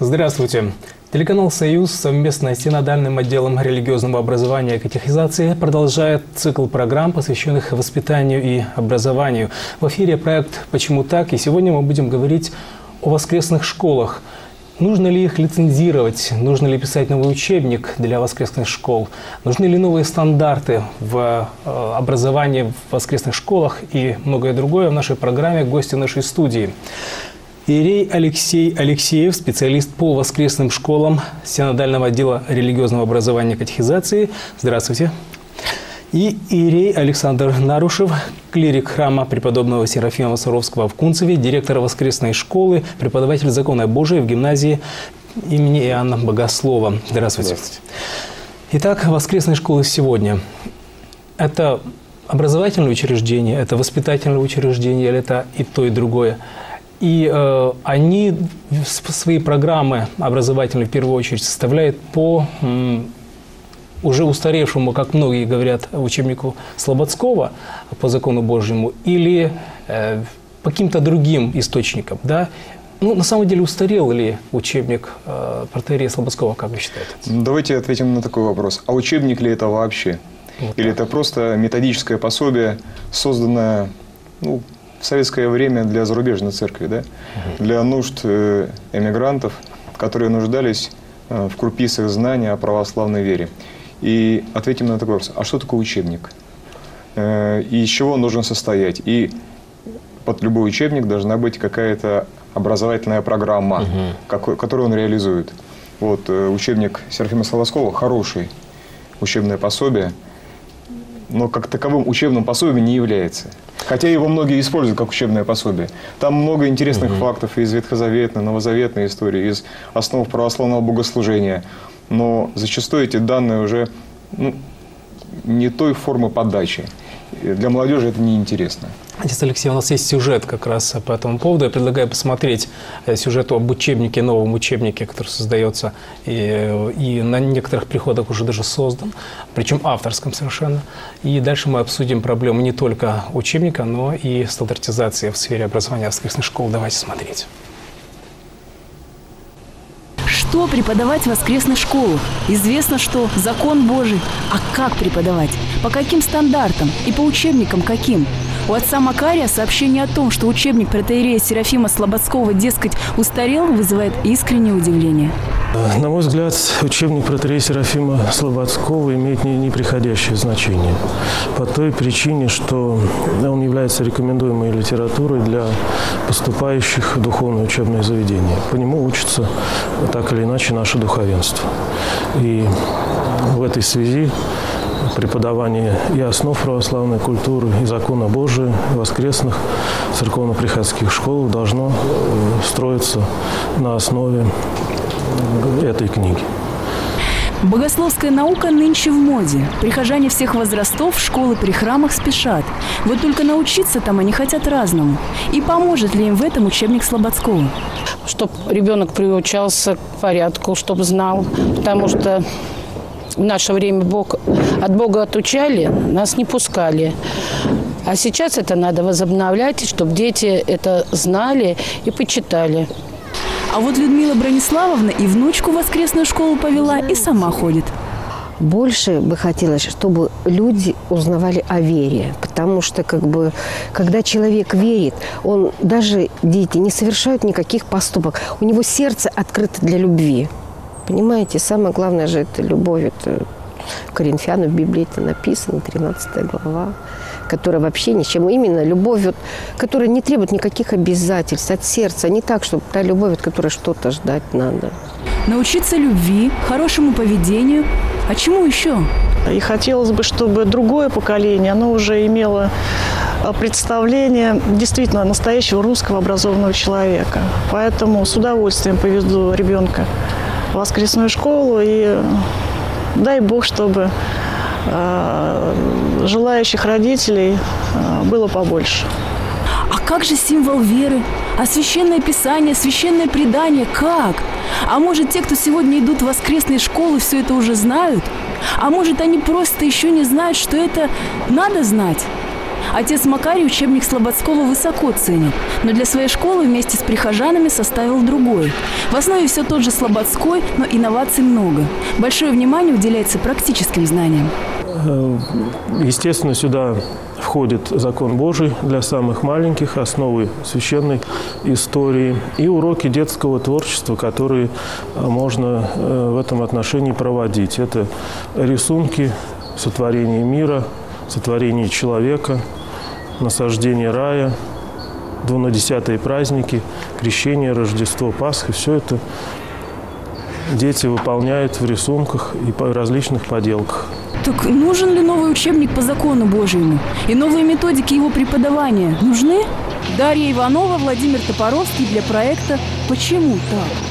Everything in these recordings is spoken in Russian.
Здравствуйте. Телеканал «Союз» совместно с Синодальным отделом религиозного образования и катехизации продолжает цикл программ, посвященных воспитанию и образованию. В эфире проект «Почему так?», и сегодня мы будем говорить о воскресных школах. Нужно ли их лицензировать? Нужно ли писать новый учебник для воскресных школ? Нужны ли новые стандарты в образовании в воскресных школах и многое другое в нашей программе «Гости нашей студии». Иерей Алексей Алексеев, специалист по воскресным школам Синодального отдела религиозного образования и катехизации. Здравствуйте. И иерей Александр Нарушев, клирик храма преподобного Серафима Саровского в Кунцеве, директор воскресной школы, преподаватель закона Божия в гимназии имени Иоанна Богослова. Здравствуйте. Здравствуйте. Итак, воскресные школы сегодня. Это образовательное учреждение, это воспитательное учреждение, или это и то, и другое? И они свои программы образовательные в первую очередь составляют по уже устаревшему, как многие говорят, учебнику Слободского по закону Божьему, или по каким-то другим источникам, да? Ну, на самом деле, устарел ли учебник протоиерея Слободского, как вы считаете? Давайте ответим на такой вопрос. А учебник ли это вообще? Вот или это просто методическое пособие, созданное, в советское время для зарубежной церкви, да? Для нужд эмигрантов, которые нуждались в крупицах знания о православной вере. И ответим на такой вопрос. А что такое учебник? И из чего он должен состоять? И под любой учебник должна быть какая-то образовательная программа, которую он реализует. Вот учебник Серафима Саровского – хороший учебное пособие, но как таковым учебным пособием не является. Хотя его многие используют как учебное пособие. Там много интересных фактов из ветхозаветной, новозаветной истории, из основ православного богослужения. Но зачастую эти данные уже не той формы подачи. Для молодежи это неинтересно. Отец Алексей, у нас есть сюжет как раз по этому поводу. Я предлагаю посмотреть сюжет об учебнике, новом учебнике, который создается и на некоторых приходах уже даже создан, причем авторском совершенно. И дальше мы обсудим проблему не только учебника, но и стандартизации в сфере образования воскресных школ. Давайте смотреть. Что преподавать в воскресных школах? Известно, что закон Божий. А как преподавать? По каким стандартам? И по учебникам каким? У отца Макария сообщение о том, что учебник протоиерея Серафима Слободского, дескать, устарел, вызывает искреннее удивление. На мой взгляд, учебник протоиерея Серафима Слободского имеет неприходящее значение. По той причине, что он является рекомендуемой литературой для поступающих в духовное учебное заведение. По нему учится так или иначе наше духовенство. И в этой связи преподавание и основ православной культуры, и закона Божия, воскресных церковно-приходских школ должно строиться на основе этой книги. Богословская наука нынче в моде. Прихожане всех возрастов в школы при храмах спешат. Вот только научиться там они хотят разному. И поможет ли им в этом учебник Слободского? Чтобы ребенок приучался к порядку, чтобы знал. Потому что в наше время от Бога отучали, нас не пускали. А сейчас это надо возобновлять, чтобы дети это знали и почитали. А вот Людмила Брониславовна и внучку в воскресную школу повела, и сама ходит. Больше бы хотелось, чтобы люди узнавали о вере. Потому что, когда человек верит, даже дети не совершают никаких поступок. У него сердце открыто для любви. Понимаете, самое главное же это любовь. Это Коринфянам в Библии это написано, 13 глава, которая вообще ничем. Именно любовь, которая не требует никаких обязательств от сердца. Не так, чтобы та любовь, от которой что-то ждать надо. Научиться любви, хорошему поведению. А чему еще? И хотелось бы, чтобы другое поколение, оно уже имело представление действительно настоящего русского образованного человека. Поэтому с удовольствием поведу ребенка в воскресную школу. И дай Бог, чтобы желающих родителей было побольше. А как же символ веры? А священное писание, священное предание? Как? А может, те, кто сегодня идут в воскресные школы, все это уже знают? А может, они просто еще не знают, что это надо знать? Отец Макарий учебник Слободского высоко ценит, но для своей школы вместе с прихожанами составил другой. В основе все тот же Слободской, но инноваций много. Большое внимание уделяется практическим знаниям. Естественно, сюда входит закон Божий для самых маленьких, основы священной истории и уроки детского творчества, которые можно в этом отношении проводить. Это рисунки, сотворение мира, сотворение человека, насаждение рая, двунадесятые праздники, крещение, Рождество, Пасха. Все это дети выполняют в рисунках и по различных поделках. Так нужен ли новый учебник по закону Божьему? И новые методики его преподавания нужны? Дарья Иванова, Владимир Топоровский для проекта «Почему так?».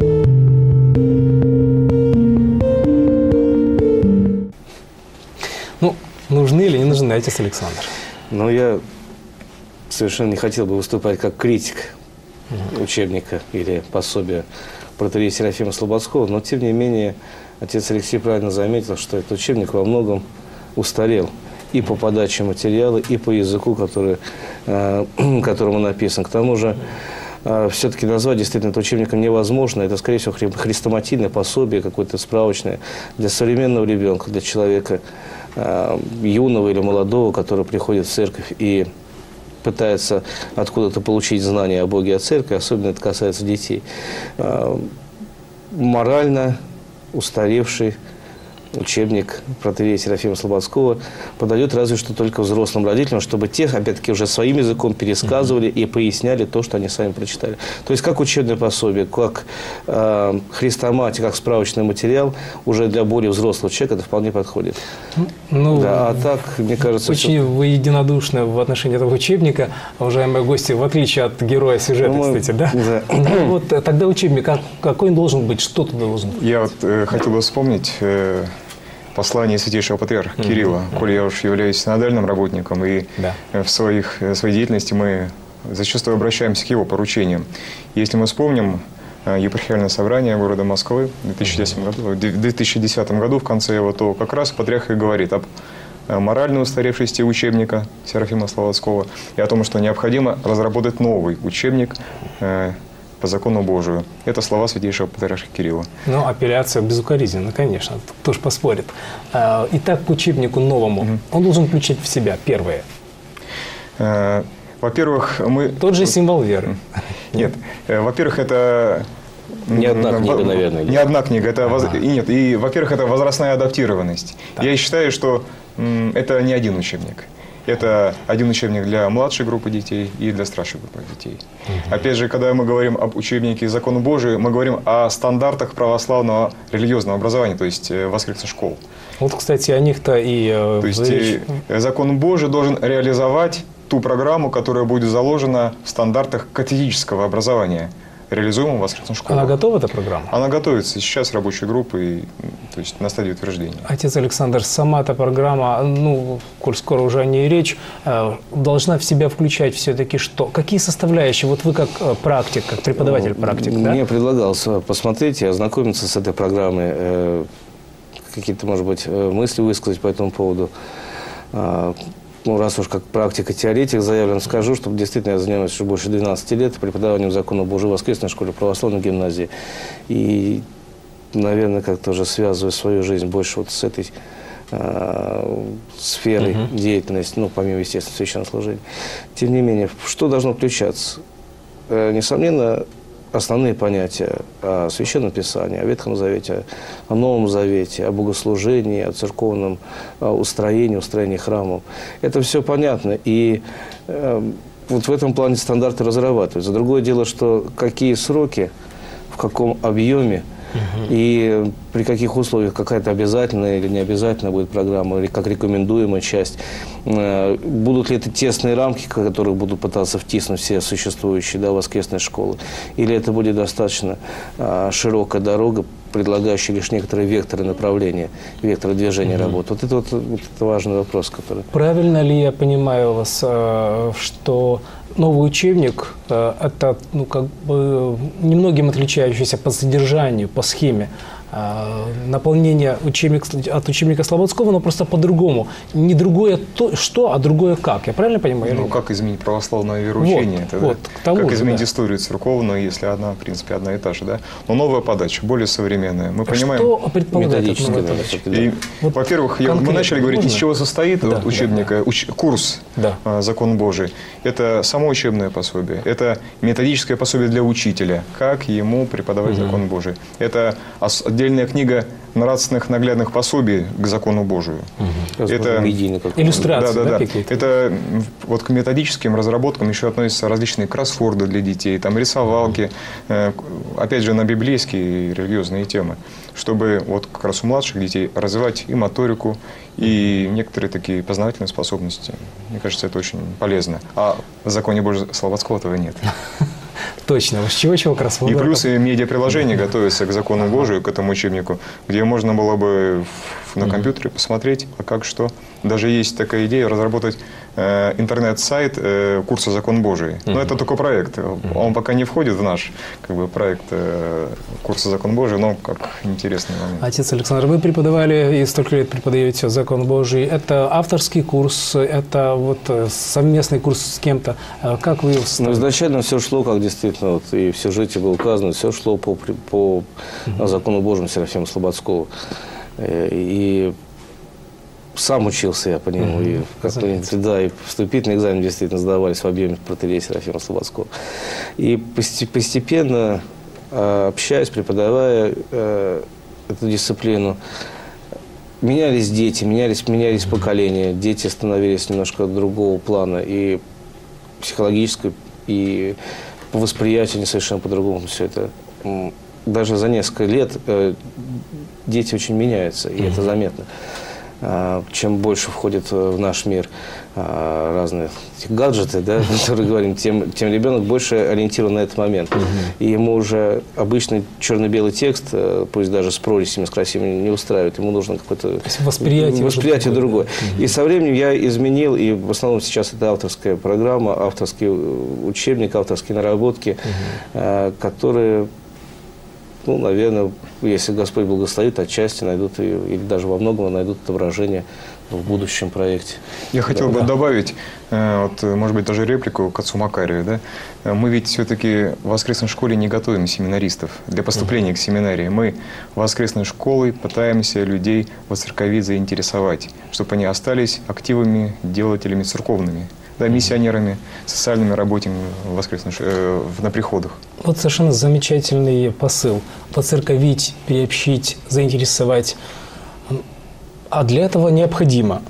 Ну, нужны или не нужны, отец Александр? Ну, я совершенно не хотел бы выступать как критик учебника или пособия протоиерея Серафима Слободского, но, тем не менее, отец Алексей правильно заметил, что этот учебник во многом устарел и по подаче материала, и по языку, которому написан. К тому же, все-таки назвать действительно это учебником невозможно. Это, скорее всего, хрестоматийное пособие, какое-то справочное для современного ребенка, для человека юного или молодого, который приходит в церковь и пытается откуда-то получить знания о Боге и о церкви, особенно это касается детей. Морально устаревший учебник протоиерея Серафима Слободского подойдет разве что только взрослым родителям, чтобы те, опять-таки, уже своим языком пересказывали и поясняли то, что они сами прочитали. То есть, как учебное пособие, как хрестоматия, как справочный материал, уже для более взрослого человека это вполне подходит. Ну, да, а так, мне кажется... Очень вы единодушны в отношении этого учебника, уважаемые гости, в отличие от героя сюжета, кстати, да? Да. Ну, вот тогда учебник, какой он должен быть, что тут должен быть? Я вот хотел бы вспомнить послание святейшего патриарха Кирилла, коли я уж являюсь синодальным работником, и в своей деятельности мы зачастую обращаемся к его поручениям. Если мы вспомним епархиальное собрание города Москвы в 2010 году, в конце его, то как раз патриарх и говорит об моральной устаревшести учебника Серафима Слободского и о том, что необходимо разработать новый учебник по закону Божию. Это слова святейшего патриарха Кирилла. Ну, апелляция безукоризненна, конечно. Кто ж поспорит. Итак, к учебнику новому. Он должен включать в себя первое. Во-первых, мы... Тот же символ веры. Нет. Во-первых, это... Не одна книга, наверное. Не одна книга. И, во-первых, это возрастная адаптированность. Так. Я считаю, что это не один учебник. Это один учебник для младшей группы детей и для старшей группы детей. Опять же, когда мы говорим об учебнике «Закону Божию», мы говорим о стандартах православного религиозного образования, то есть воскресных школ. Вот, кстати, о них-то и... То есть «Закон Божий» должен реализовать ту программу, которая будет заложена в стандартах катехетического образования, реализуемого в воскресных школах. Она готова, эта программа? Она готовится сейчас рабочей группой, то есть на стадии утверждения. Отец Александр, сама эта программа, ну, коль скоро уже о ней речь, должна в себя включать все-таки что? Какие составляющие? Вот вы как практик, как преподаватель-практик, да? Мне предлагалось посмотреть и ознакомиться с этой программой, какие-то, может быть, мысли высказать по этому поводу. Ну, раз уж как практика-теоретик заявлен, скажу, что действительно я занимаюсь уже больше 12 лет преподаванием закона Божьего в воскресной школе, православной гимназии. И, наверное, как-то уже связываю свою жизнь больше вот с этой сферой деятельности, ну, помимо, естественно, священнослужения. Тем не менее, что должно включаться? Несомненно, основные понятия о Священном Писании, о Ветхом Завете, о Новом Завете, о богослужении, о церковном устроении храмов. Это все понятно. И вот в этом плане стандарты разрабатываются. Другое дело, что какие сроки, в каком объеме и при каких условиях какая-то обязательная или необязательная будет программа, или как рекомендуемая часть. Будут ли это тесные рамки, в которых будут пытаться втиснуть все существующие воскресные школы, или это будет достаточно широкая дорога, предлагающая лишь некоторые векторы направления, векторы движения работы. Вот это важный вопрос, который... Правильно ли я понимаю вас, что новый учебник – это, ну, как бы, немногим отличающийся по содержанию, по схеме наполнение от учебника Слободского, но просто по-другому. Не другое что, а другое как. Я правильно понимаю? Ну, как изменить православное вероучение? Как изменить историю церковную, если она, в принципе, одна и та же, да? Но новая подача, более современная. Мы понимаем... Что предполагает новая подача? Во-первых, мы начали говорить, из чего состоит учебника, курс «Закон Божий». Это само учебное пособие, это методическое пособие для учителя, как ему преподавать закон Божий. Это отдельная книга нравственных наглядных пособий к закону Божию. Это иллюстрации, Это вот к методическим разработкам еще относятся различные кроссворды для детей, там рисовалки, опять же на библейские и религиозные темы, чтобы вот как раз у младших детей развивать и моторику, и некоторые такие познавательные способности. Мне кажется, это очень полезно. А в законе Божьем Слободского этого нет. Точно. С чего кроссворд? И плюс и медиаприложение готовится к закону Божию, к этому учебнику, где можно было бы на компьютере посмотреть, а как что. Даже есть такая идея разработать интернет-сайт курса «Закон Божий». Но это только проект. Он пока не входит в наш проект курса «Закон Божий», но как интересный момент. Отец Александр, вы преподавали и столько лет преподаете «Закон Божий». Это авторский курс, это вот совместный курс с кем-то. Как вы его составили? Изначально все шло, как действительно, вот, и в сюжете было указано, все шло по «Закону Божьему» Серафима Слободского. И сам учился я по нему, и вступительный экзамен действительно сдавались в объеме протоиерея Серафима Слободского. И постепенно, общаясь, преподавая эту дисциплину, менялись дети, менялись поколения, дети становились немножко другого плана, и психологически, и по восприятию они совершенно по-другому все это. Даже за несколько лет дети очень меняются, и это заметно. Чем больше входит в наш мир разные гаджеты, да, которые говорим, тем ребенок больше ориентирован на этот момент. И ему уже обычный черно-белый текст, пусть даже с прорисями, с красивыми, не устраивает. Ему нужно какое-то восприятие другое. И со временем я изменил, и в основном сейчас это авторская программа, авторский учебник, авторские наработки, которые... Ну, наверное, если Господь благословит, отчасти найдут ее, или даже во многом найдут отображение в будущем проекте. Я хотел бы добавить, вот, может быть, даже реплику к отцу Макарию. Да? Мы ведь все-таки в воскресной школе не готовим семинаристов для поступления к семинарии. Мы воскресной школой пытаемся людей воцерковить, заинтересовать, чтобы они остались активными делателями церковными. Да, миссионерами, социальными работниками на приходах. Вот совершенно замечательный посыл. Воцерковить, приобщить, заинтересовать. А для этого необходимо.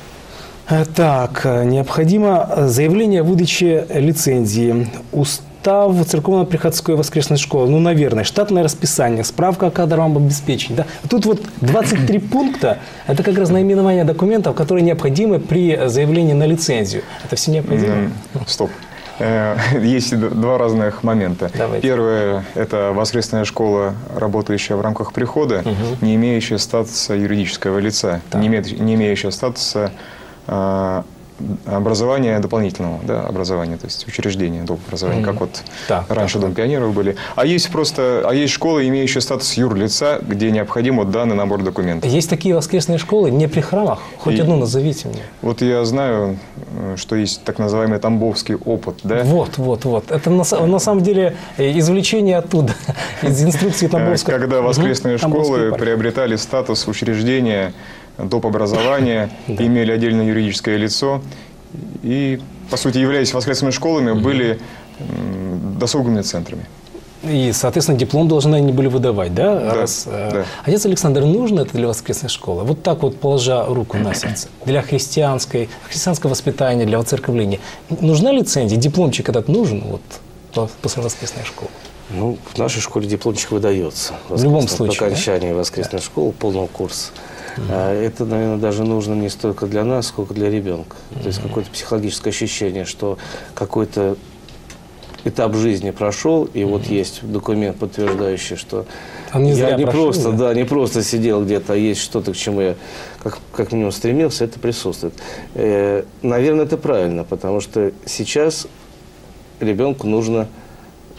Необходимо заявление о выдаче лицензии, устав церковно-приходской воскресной школы, ну, наверное, штатное расписание, справка о кадровом обеспечении. Да? Тут вот 23 пункта, это как раз наименование документов, которые необходимы при заявлении на лицензию. Это все необходимо? Стоп. Есть два разных момента. Давайте. Первое – это воскресная школа, работающая в рамках прихода, не имеющая статуса юридического лица, не имеющая статуса образования дополнительного, да, образования, то есть учреждения доп. Образования, как вот раньше Дом пионеров были. А есть школы, имеющие статус юрлица, где необходим вот данный набор документов. Есть такие воскресные школы не при храмах? Хоть одну назовите мне. Вот я знаю, что есть так называемый тамбовский опыт, да? Вот. Это на самом деле извлечение оттуда, из инструкции тамбовского. Когда воскресные школы приобретали статус учреждения доп. Образования, имели отдельное юридическое лицо и, по сути, являясь воскресными школами, были досуговыми центрами. И, соответственно, диплом должны они были выдавать, да? Да. Отец Александр, нужно это для воскресной школы? Вот так вот, положа руку на сердце, для христианского воспитания, для воцерковления. Нужна лицензия? Дипломчик этот нужен после воскресной школы? Ну, в нашей школе дипломчик выдается. В любом случае, по окончании воскресной школы, полного курса. Это, наверное, даже нужно не столько для нас, сколько для ребенка. То есть какое-то психологическое ощущение, что какой-то этап жизни прошел, и вот есть документ, подтверждающий, что я не просто сидел где-то, а есть что-то, к чему я как минимум стремился, это присутствует. Наверное, это правильно, потому что сейчас ребенку нужно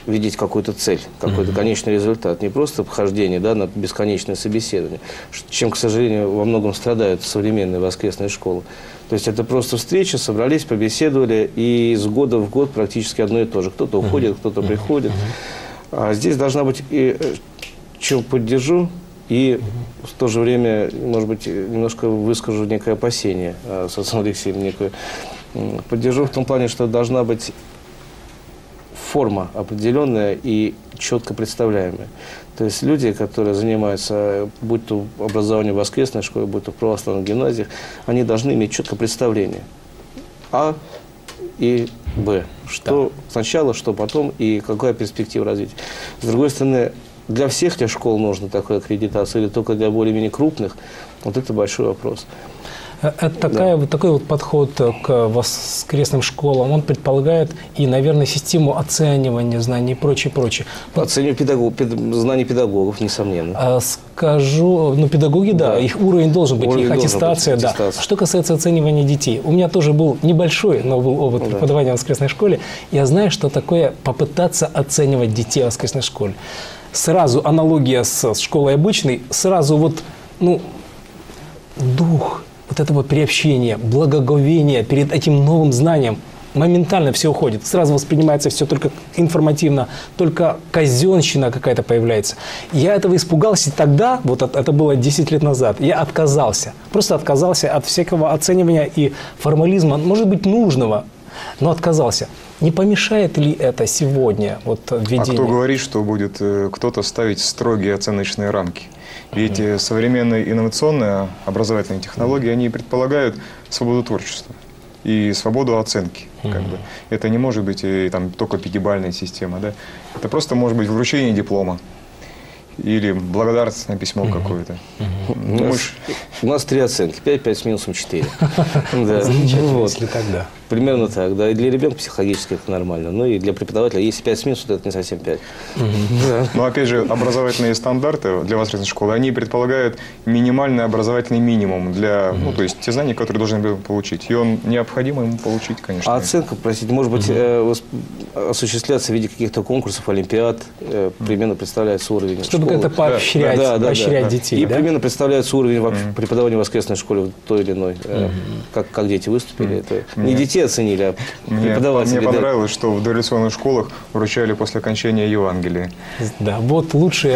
видеть какую-то цель, какой-то конечный результат. Не просто похождение, да, на бесконечное собеседование, чем, к сожалению, во многом страдают современные воскресные школы. То есть это просто встречи, собрались, побеседовали, и из года в год практически одно и то же. Кто-то уходит, кто-то приходит. А здесь должна быть, и чем поддержу, и в то же время, может быть, немножко выскажу некое опасение с отцом Алексеем, некое. Поддержу в том плане, что должна быть форма определенная и четко представляемая. То есть люди, которые занимаются, будь то образованием в воскресной школе, будь то в православных гимназиях, они должны иметь четкое представление. А и Б. Что сначала, что потом, и какая перспектива развития. С другой стороны, для всех тех школ нужна такая аккредитация, или только для более-менее крупных, вот это большой вопрос. Это такой вот подход к воскресным школам, он предполагает и, наверное, систему оценивания знаний и прочее. Оцениваю знаний педагогов, несомненно. Скажу, педагоги, да, их уровень должен быть, их аттестация, да. Что касается оценивания детей, у меня тоже был небольшой, но был опыт преподавания в воскресной школе. Я знаю, что такое попытаться оценивать детей в воскресной школе. Сразу аналогия с школой обычной, сразу дух вот этого приобщения, благоговения перед этим новым знанием, моментально все уходит. Сразу воспринимается все только информативно, только казенщина какая-то появляется. Я этого испугался тогда, вот это было 10 лет назад, я отказался. Просто отказался от всякого оценивания и формализма, может быть, нужного, но отказался. Не помешает ли это сегодня введение? А кто говорит, что будет кто-то ставить строгие оценочные рамки? Ведь современные инновационные образовательные технологии, они предполагают свободу творчества и свободу оценки. Это не может быть только пятибалльная система. Да? Это просто может быть вручение диплома или благодарственное письмо какое-то. У нас 3 оценки. 5 с минусом 4. Замечательно, если так, да. Примерно так, да. И для ребенка психологически это нормально. Но и для преподавателя, если 5 с минусом, то это не совсем 5. Но опять же, образовательные стандарты для воскресной школы, они предполагают минимальный образовательный минимум для, то есть те знания, которые должен получить. И он необходимо ему получить, конечно. А оценка, простите, может быть, осуществляться в виде каких-то конкурсов, олимпиад, примерно представляется уровень чтобы школы. Это поощрять детей. И примерно представляется уровень преподавания в воскресной школе в той или иной. Как дети выступили. Это не детей оценили, а преподаватели. Мне понравилось, что в дореволюционных школах вручали после окончания Евангелия. Да, вот лучший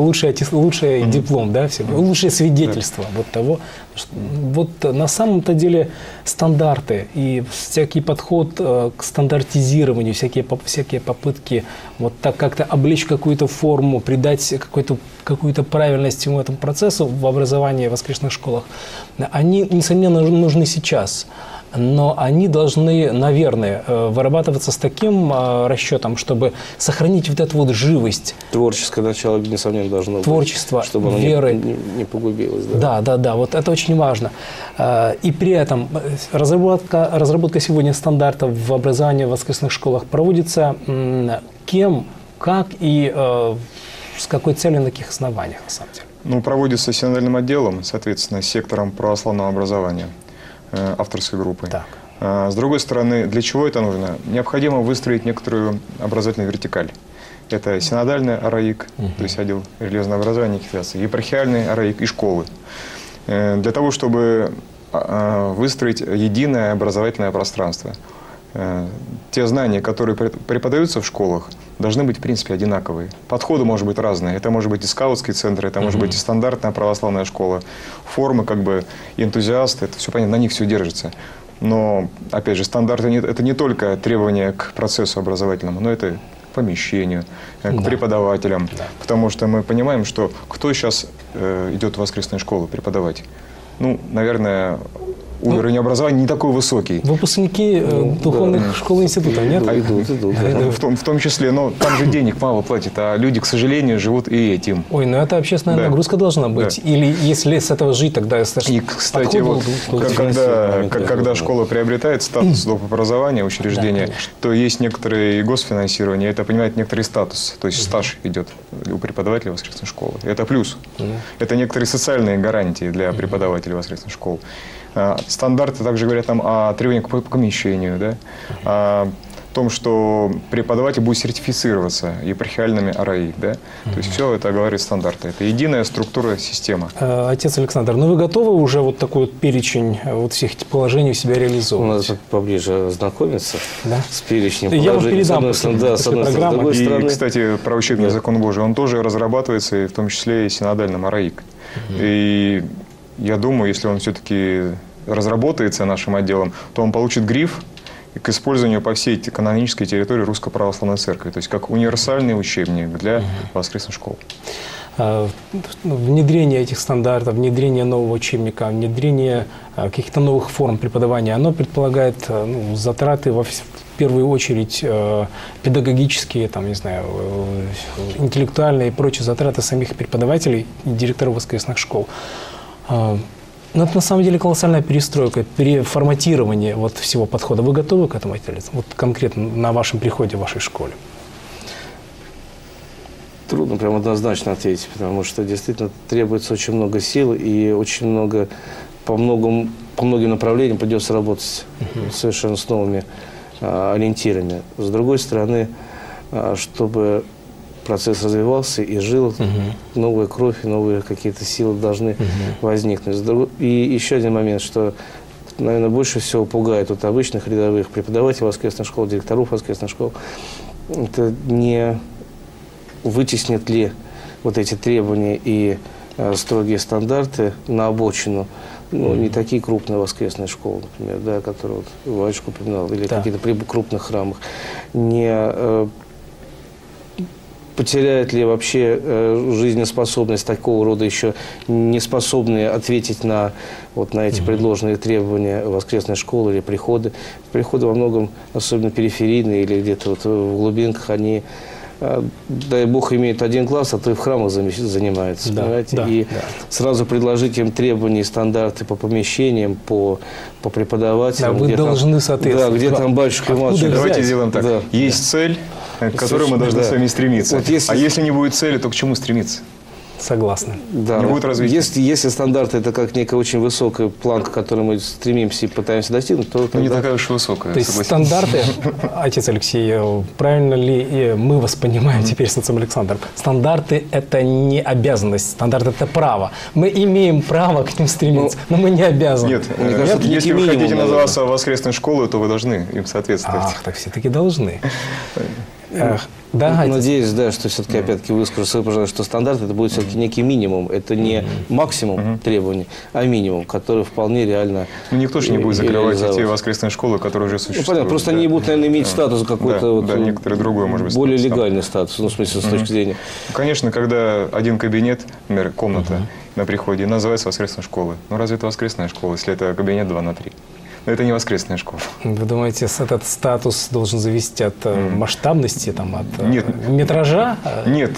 диплом, да, лучшее свидетельство того. Вот на самом-то деле стандарты и всякий подход к стандартизированию, всякие попытки вот так как-то облечь какую-то форму, придать какую-то правильность всему этому процессу в образовании в воскресных школах, они, несомненно, нужны сейчас. Но они должны, наверное, вырабатываться с таким расчетом, чтобы сохранить вот эту живость. Творческое начало, несомненно, должно быть. Творчество, чтобы оно веры. Не погубилось. Да, вот это очень важно. И при этом разработка сегодня стандартов в образовании в воскресных школах проводится кем, как и с какой целью, на каких основаниях, на самом деле? Проводится синодальным отделом, соответственно, сектором православного образования, авторской группой. С другой стороны, для чего это нужно? Необходимо выстроить некоторую образовательную вертикаль. Это синодальный АРАИК, то есть отдел религиозного образования и кафедрации, епархиальный АРАИК и школы. Для того, чтобы выстроить единое образовательное пространство. Те знания, которые преподаются в школах, должны быть, в принципе, одинаковые. Подходы могут быть разные. Это может быть и скаутский центр, это может быть и стандартная православная школа. Формы, энтузиасты, это все понятно, на них все держится. Но, опять же, стандарты – это не только требования к процессу образовательному, но это к помещению, к преподавателям. Потому что мы понимаем, что кто сейчас идет в воскресные школы преподавать? Наверное, уровень образования не такой высокий. Выпускники духовных школ и институтов, нет? В том числе, но там же денег мало платят, а люди, к сожалению, живут и этим. Ой, это общественная нагрузка должна быть. Или если с этого жить, тогда... И, кстати, когда школа приобретает статус доп. Образования, учреждения, то есть некоторые госфинансирование, это, понимаете, некоторый статус, то есть стаж идет у преподавателя воскресной школы. Это плюс. Это некоторые социальные гарантии для преподавателей воскресной школы. Стандарты также говорят нам о требованиях по помещению, да? О том, что преподаватель будет сертифицироваться епархиальными АРАИ. Да? То есть все это говорит стандарты. Это единая структура, система. Отец Александр, ну вы готовы уже вот такой вот перечень вот всех этих положений у себя реализовывать? Надо поближе ознакомиться с перечнем положений. Я вам передам с одной стороны. И, кстати, про учебный закон Божий, он тоже разрабатывается, и в том числе и синодальным АРАИК. И я думаю, если он все-таки разработается нашим отделом, то он получит гриф к использованию по всей канонической территории Русской Православной Церкви. То есть как универсальный учебник для воскресных школ. Внедрение этих стандартов, внедрение нового учебника, внедрение каких-то новых форм преподавания, оно предполагает затраты в первую очередь педагогические, там, не знаю, интеллектуальные и прочие затраты самих преподавателей и директоров воскресных школ. Но это на самом деле колоссальная перестройка, переформатирование вот всего подхода. Вы готовы к этому, вот конкретно на вашем приходе в вашей школе? Трудно прям однозначно ответить, потому что действительно требуется очень много сил и очень много, по многим направлениям придется работать совершенно с новыми ориентирами. С другой стороны, чтобы процесс развивался и жил, новая кровь, новые какие-то силы должны возникнуть. И еще один момент, что, наверное, больше всего пугает от обычных рядовых преподавателей воскресных школ, директоров воскресных школ, это не вытеснит ли вот эти требования и строгие стандарты на обочину, не такие крупные воскресные школы, например, да, которые вот Вадюшка упоминал, или какие-то при крупных храмах, не потеряет ли вообще жизнеспособность такого рода еще не способные ответить на эти предложенные требования воскресной школы или приходы. Приходы во многом, особенно периферийные или где-то вот в глубинках, они, дай бог, имеют один класс, а то и в храмах занимаются. И сразу предложить им требования и стандарты по помещениям, по преподавателям. Да, вы должны соответствовать. Да, где там батюшка и матушка. Давайте сделаем так. Да. Есть цель, к которой мы должны с вами стремиться. Вот если... А если не будет цели, то к чему стремиться? Согласна. Да. Не будет развития. Если стандарты это как некая очень высокая планка, к которой мы стремимся и пытаемся достигнуть, то не такая уж высокая. То есть стандарты, отец Алексей, правильно ли мы вас понимаем теперь с отцом Александром? Стандарты это не обязанность, стандарты это право. Мы имеем право к ним стремиться, но мы не обязаны. Нет, мне кажется, если вы хотите называться воскресной школой, то вы должны им соответствовать. Ах, так все-таки должны. Да, надеюсь, да, что все-таки опять-таки выскажу, пожалуйста, что стандарт это будет все-таки некий минимум. Это не максимум требований, а минимум, который вполне реально. Никто же не будет закрывать те воскресные школы, которые уже существуют. Понятно, просто они будут, наверное, иметь статус какой-то некоторый другой, может быть, более легальный статус, в смысле, с точки зрения. Конечно, когда один кабинет, например, комната на приходе, называется воскресной школой. Ну разве это воскресная школа, если это кабинет 2×3? Но это не воскресная школа. Вы думаете, этот статус должен зависеть от масштабности, там, от метража? Нет.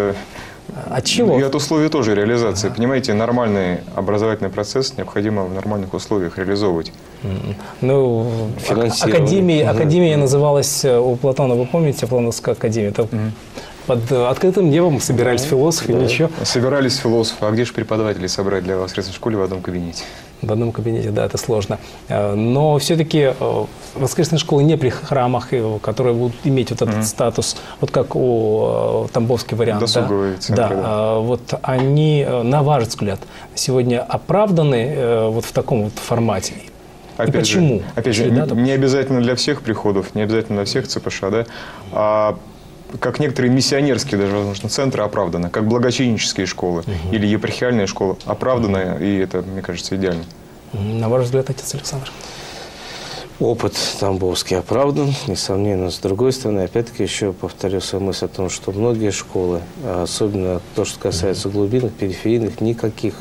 От чего? И от условий тоже реализации. Понимаете, нормальный образовательный процесс необходимо в нормальных условиях реализовывать. Ну, академия называлась у Платона, вы помните, Платоновская академия? Это под открытым небом собирались философы, ничего. Собирались философы, а где же преподаватели собрать для воскресной школы в одном кабинете? В одном кабинете, да, это сложно. Но все-таки воскресные школы не при храмах, которые будут иметь вот этот статус, вот как у Тамбовский вариант. Досуговые центры, да. Вот они, на ваш взгляд, сегодня оправданы вот в таком вот формате? И почему? Опять же, не обязательно для всех приходов, не обязательно для всех ЦПШ, да, а как некоторые миссионерские, даже, возможно, центры оправданы, как благочиннические школы или епархиальные школы оправданы, и это, мне кажется, идеально. На ваш взгляд, отец Александр? Опыт Тамбовский оправдан, несомненно. С другой стороны, опять-таки, еще повторю свою мысль о том, что многие школы, особенно то, что касается глубинных, периферийных, никаких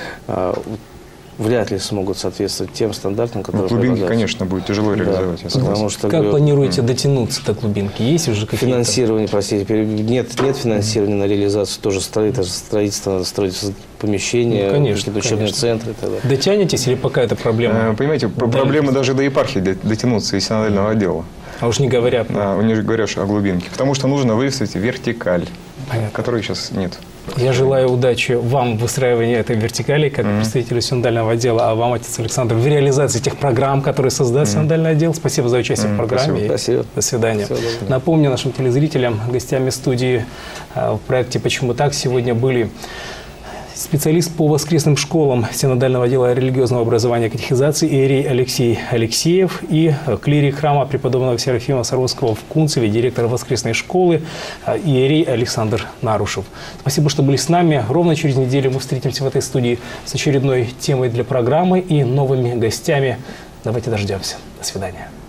вряд ли смогут соответствовать тем стандартам, которые глубинки, конечно, будет тяжело реализовать. Потому что, как планируете дотянуться до глубинки? Есть уже какие-то? Финансирование, простите, нет финансирования на реализацию, тоже строительство, надо строить помещения, какие-то учебные центры. Дотянетесь или пока это проблема? Понимаете, проблема даже до епархии дотянуться из синодального отдела. А уж не говорят. Не говоришь о глубинке. Потому что нужно выставить вертикаль, которой сейчас нет. Я желаю удачи вам в выстраивании этой вертикали, как представителю синодального отдела, а вам, отец Александр, в реализации тех программ, которые создаст синодальный отдел. Спасибо за участие в программе. Спасибо. До свидания. Напомню нашим телезрителям, гостями студии в проекте «Почему так» сегодня были специалист по воскресным школам синодального отдела религиозного образования и катехизации иерей Алексей Алексеев и клирик храма преподобного Серафима Саровского в Кунцеве, директор воскресной школы иерей Александр Нарушев. Спасибо, что были с нами. Ровно через неделю мы встретимся в этой студии с очередной темой для программы и новыми гостями. Давайте дождемся. До свидания.